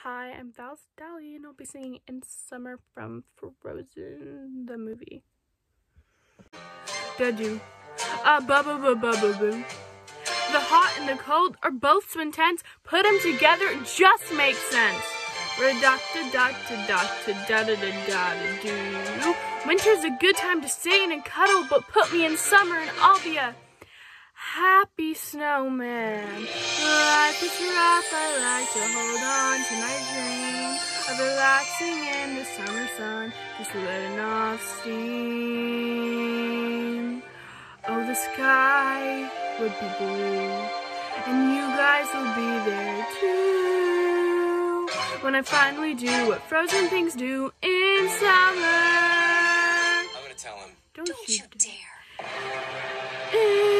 Hi, I'm Vals Dalley, and I'll be singing In Summer from Frozen, the movie. Did boo. The hot and the cold are both so intense, put them together, it just makes sense. Winter's a good time to sing and cuddle, but put me in summer and I'll be a happy snowman. Life is rough, I like to hold on to my dream of relaxing in the summer sun, just letting off steam. Oh, the sky would be blue, and you guys will be there too, when I finally do what frozen things do in summer. I'm gonna tell him. Don't you dare.